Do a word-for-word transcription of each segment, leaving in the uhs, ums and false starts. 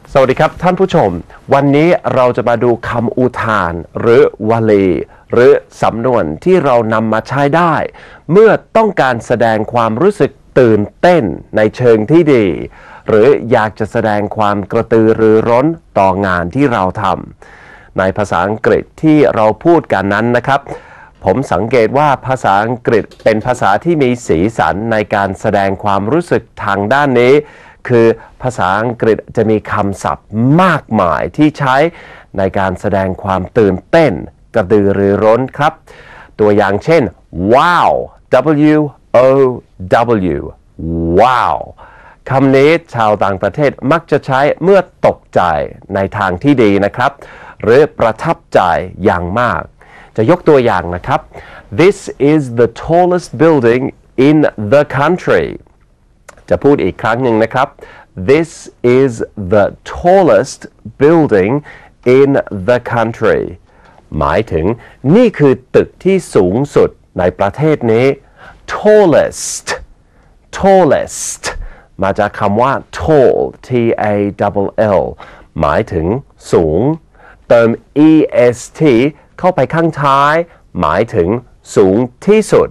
สวัสดีครับท่านผู้ชมวันนี้เราจะมาดูคำอุทานหรือวลีหรือสำนวนที่เรานำมาใช้ได้เมื่อต้องการแสดงความรู้สึกตื่นเต้นในเชิงที่ดีหรืออยากจะแสดงความกระตือรือร้นต่องานที่เราทำในภาษาอังกฤษที่เราพูดกันนั้นนะครับผมสังเกตว่าภาษาอังกฤษเป็นภาษาที่มีสีสันในการแสดงความรู้สึกทางด้านนี้คือภาษาอังกฤษจะมีคำศัพท์มากมายที่ใช้ในการแสดงความตื่นเต้นกระตือรือร้นครับตัวอย่างเช่น wow w o w wow คำนี้ชาวต่างประเทศมักจะใช้เมื่อตกใจในทางที่ดีนะครับหรือประทับใจอย่างมากจะยกตัวอย่างนะครับ This is the tallest building in the countryจะพูดอีกครั้งหนึ่งนะครับ This is the tallest building in the country หมายถึงนี่คือตึกที่สูงสุดในประเทศนี้ tallest tallest มาจากคำว่า tall t a l l หมายถึงสูงเติม est เข้าไปข้างท้ายหมายถึงสูงที่สุด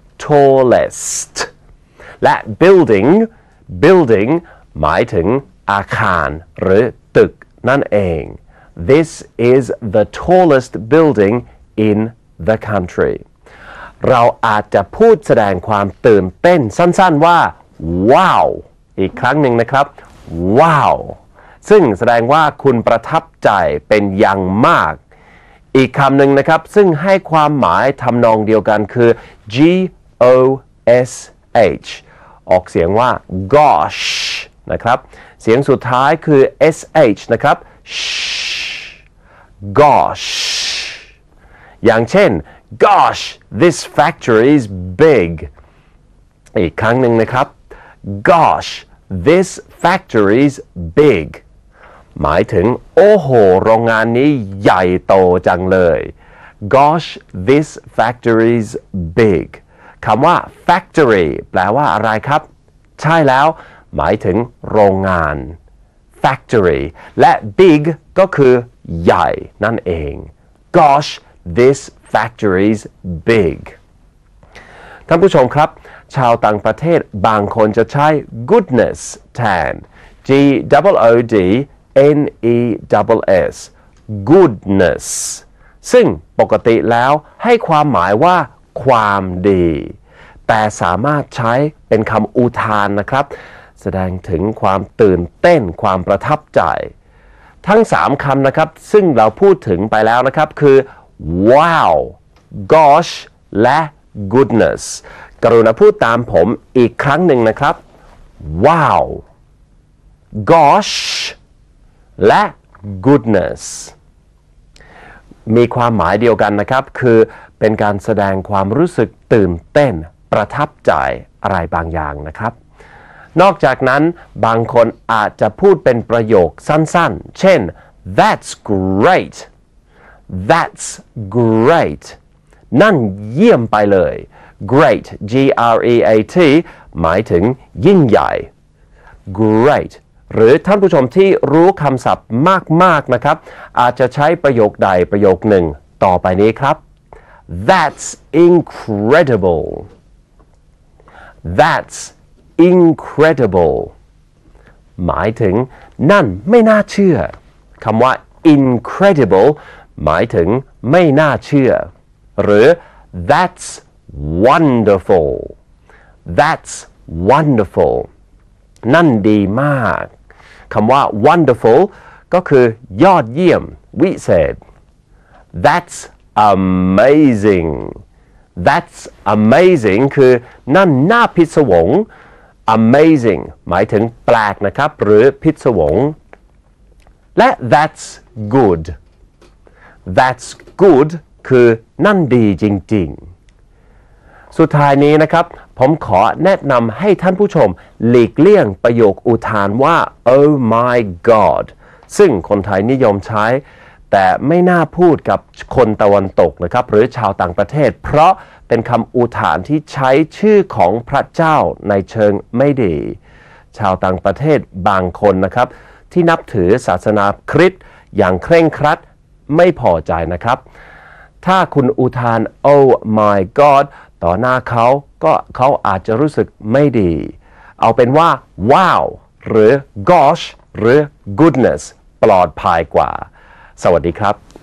tallest และ building building หมายถึงอาคารหรือตึกนั่นเอง This is the tallest building in the country เราอาจจะพูดแสดงความตื่นเต้นสั้นๆว่าว้าวอีกครั้งหนึ่งนะครับว้าวซึ่งแสดงว่าคุณประทับใจเป็นอย่างมากอีกคำหนึ่งนะครับซึ่งให้ความหมายทำนองเดียวกันคือ g o s h ออกเสียงว่า gosh นะครับเสียงสุดท้ายคือ sh นะครับ gosh อย่างเช่น gosh this factory is big อีกครั้งหนึ่งนะครับ gosh this factory is big หมายถึงโอ้โหโรงงานนี้ใหญ่โตจังเลย gosh this factory is big คำว่า factory แปลว่าอะไรครับใช่แล้วหมายถึงโรงงาน factory และ big ก็คือใหญ่นั่นเอง gosh this factory is big ท่านผู้ชมครับชาวต่างประเทศบางคนจะใช้ goodness แทน g o o d n e s s goodness ซึ่งปกติแล้วให้ความหมายว่าความดีแต่สามารถใช้เป็นคำอุทานนะครับแสดงถึงความตื่นเต้นความประทับใจทั้งสามคำนะครับซึ่งเราพูดถึงไปแล้วนะครับคือ wow gosh และ goodness กรุณาพูดตามผมอีกครั้งหนึ่งนะครับ wow gosh และ goodness มีความหมายเดียวกันนะครับคือเป็นการแสดงความรู้สึกตื่นเต้นประทับใจอะไรบางอย่างนะครับนอกจากนั้นบางคนอาจจะพูดเป็นประโยคสั้นๆเช่น that's great that's great นั่นเยี่ยมไปเลย great g r e a t หมายถึงยิ่งใหญ่ great หรือท่านผู้ชมที่รู้คำศัพท์มากๆนะครับอาจจะใช้ประโยคใดประโยคหนึ่งต่อไปนี้ครับ That's incredible That's incredible หมายถึงนั่นไม่น่าเชื่อคำว่า incredible หมายถึงไม่น่าเชื่อหรือ That's wonderful That's wonderful นั่นดีมากคำว่า wonderful ก็คือยอดเยี่ยมวิเศษ That's amazing That's amazing คือนั่นน่าพิศวง amazing หมายถึงแปลกนะครับหรือพิศวงและ that's good that's good คือนั่นดีจริงๆสุดท้ายนี้นะครับผมขอแนะนำให้ท่านผู้ชมหลีกเลี่ยงประโยคอุทานว่า oh my god ซึ่งคนไทยนิยมใช้แต่ไม่น่าพูดกับคนตะวันตกนะครับหรือชาวต่างประเทศเพราะเป็นคำอุทานที่ใช้ชื่อของพระเจ้าในเชิงไม่ดีชาวต่างประเทศบางคนนะครับที่นับถือศาสนาคริสต์อย่างเคร่งครัดไม่พอใจนะครับถ้าคุณอุทาน oh my god ต่อหน้าเขาก็เขาอาจจะรู้สึกไม่ดีเอาเป็นว่า wow หรือ gosh หรือ goodness ปลอดภัยกว่าสวัสดีครับ